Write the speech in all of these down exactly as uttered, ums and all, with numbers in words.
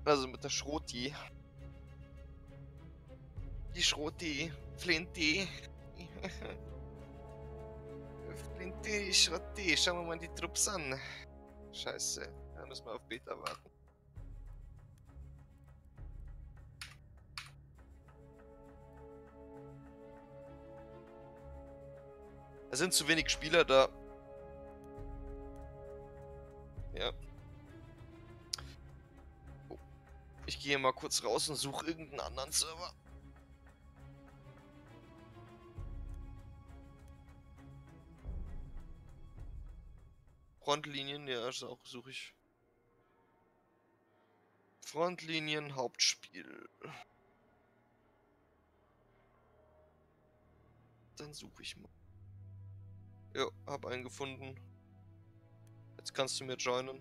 Also mit der Schroti. Die Schroti. Flinti. Flinti, Schroti. Schauen wir mal die Trupps an. Scheiße. Da müssen wir auf Beta warten. Es sind zu wenig Spieler da. Ja. Oh. Ich gehe mal kurz raus und suche irgendeinen anderen Server. Frontlinien, ja, das auch suche ich. Frontlinien, Hauptspiel. Dann suche ich mal. Ja, hab einen gefunden. Jetzt kannst du mir joinen.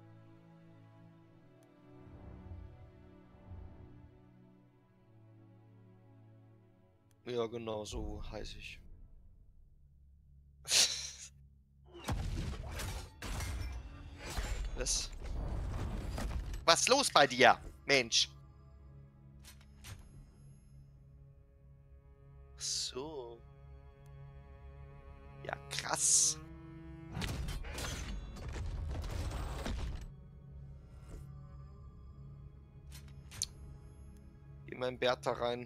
Ja, genau, so heiße ich. Was? Was ist los bei dir, Mensch? Ach so. Ja, krass. Geh mal in Bertha rein.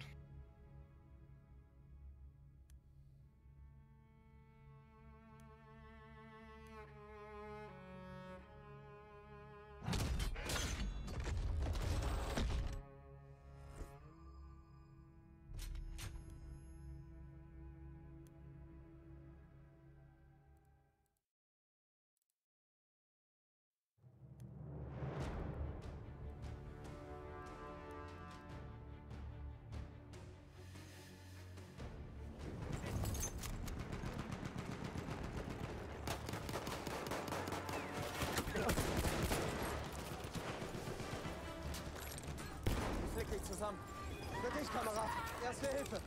Zusammen. Für dich, Kamerad. Erste Hilfe.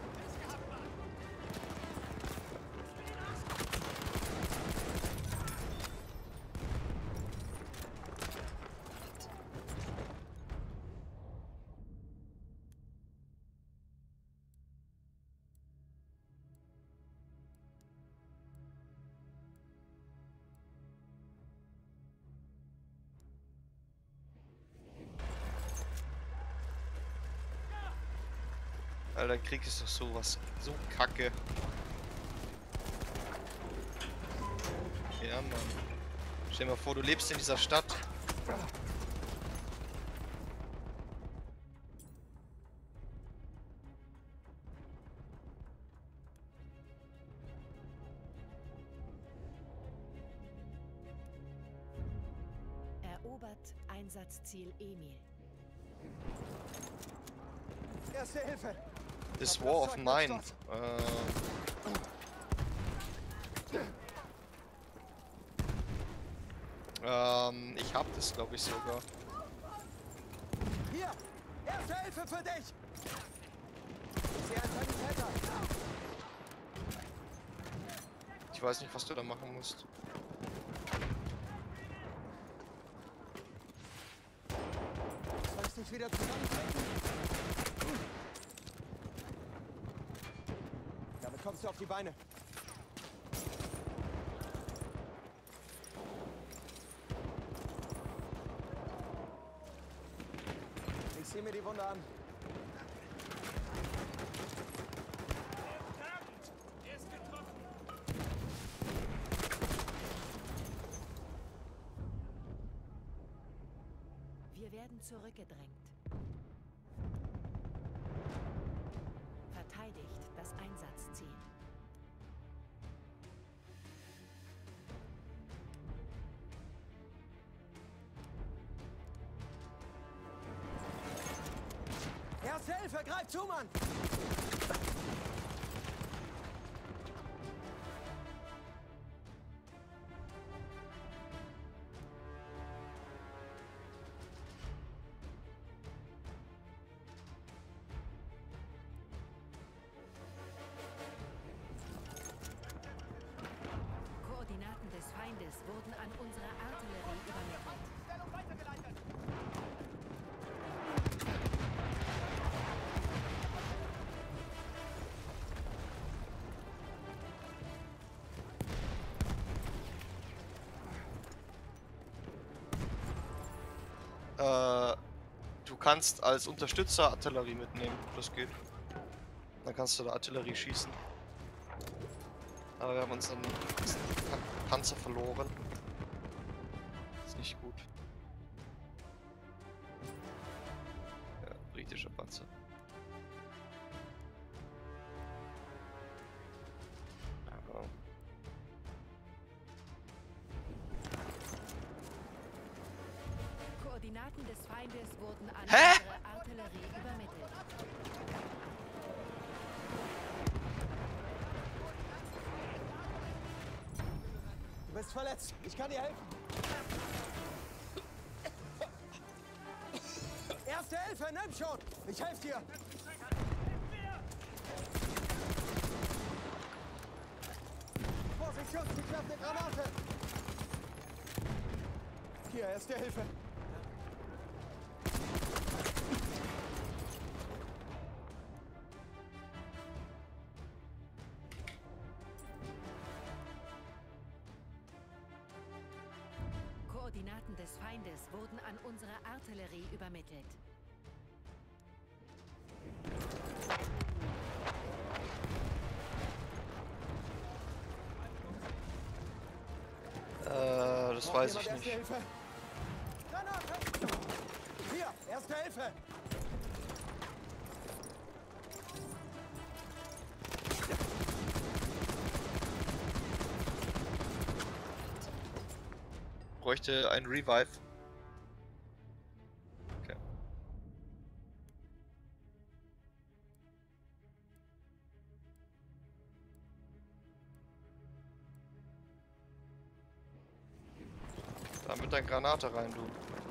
Alter, Krieg ist doch sowas. So kacke. Ja, Mann. Stell dir mal vor, du lebst in dieser Stadt. Erobert Einsatzziel Emil. Erste Hilfe. This War of Mine. Ähm. Ähm, ich hab das, glaube ich, sogar. Hier! Erste Hilfe für dich! Ich sehe einen Sanitäter. Ich weiß nicht, was du da machen musst. Sollst dich wieder zusammentreten? Damit kommst du auf die Beine. Ich sehe mir die Wunde an. Wir werden zurückgedrängt. Verteidigt das Einsatzziel. Erste Hilfe, greif zu, Mann! Koordinaten des Feindes wurden an unsere Artillerie übermittelt. Stellung weitergeleitet! Äh, du kannst als Unterstützer Artillerie mitnehmen. Das geht. Dann kannst du da Artillerie schießen. Aber wir haben unseren Pa- Panzer verloren. Ist nicht gut. Ja, britischer Panzer. Ja. Koordinaten des Feindes wurden an Hä? unsere Artillerie übermittelt. Du bist verletzt. Ich kann dir helfen. Erste Hilfe, nimm schon. Ich helfe dir. Vorsicht, Schuss, ich werfe eine Granate. Hier, erste Hilfe. Koordinaten des Feindes wurden an unsere Artillerie übermittelt. Äh, das Braucht weiß jemand ich erste nicht. Hilfe? Granate! Hier, erste Hilfe. Bräuchte ein Revive. Okay. Da mit der Granate rein, du.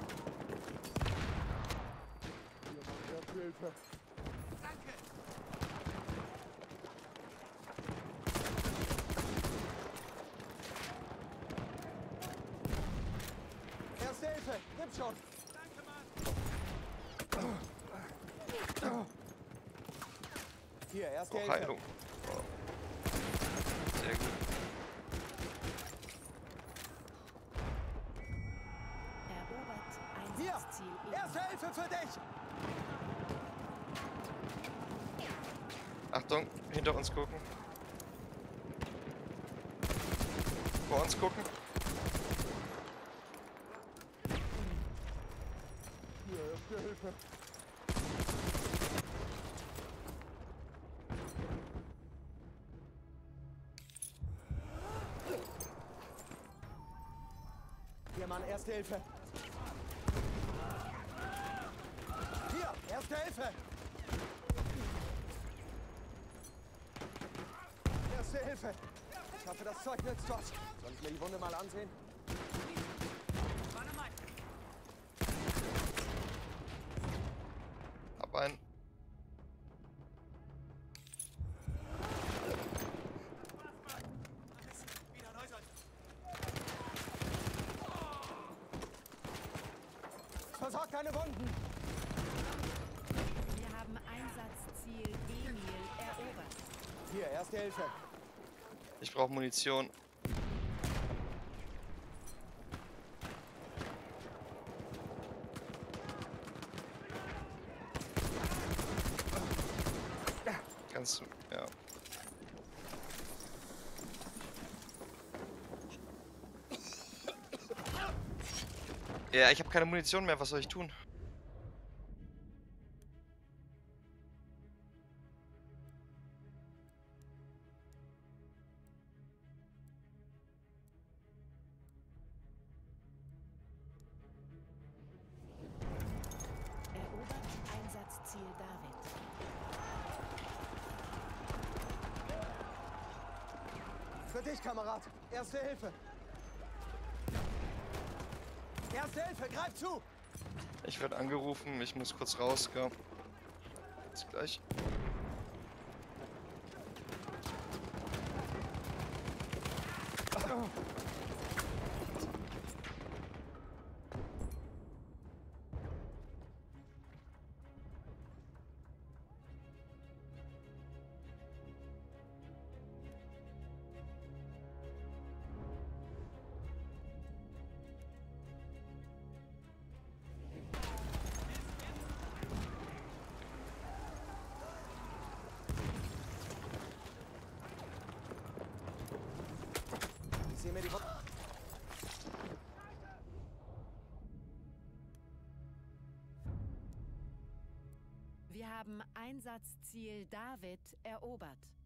Erste Hilfe. Erste Hilfe, nimm schon. Hier, erste Oh, Hilfe. Heilung. Oh. Sehr gut. Erobert Hier, Einsatzziel Emil. erste Hilfe für dich. Achtung, hinter uns gucken. Vor uns gucken. Hier, erste Hilfe. Hier, Mann, erste Hilfe. Hier, erste Hilfe. Erste Hilfe. Ich hoffe, das Zeug nützt was. Soll ich mir die Wunde mal ansehen? Hab einen. Versorgt deine Wunden. Wir haben Einsatzziel Emil erobert. Hier, erste Hilfe. Ich brauche Munition. Kannst du, ja. Ja, ich habe keine Munition mehr. Was soll ich tun? Erobert Einsatzziel David. Für dich, Kamerad. Erste Hilfe. Erste Hilfe, greif zu. Ich werde angerufen. Ich muss kurz raus. Ja. Bis gleich. Zieh mir die Wund. Wir haben Einsatzziel David erobert.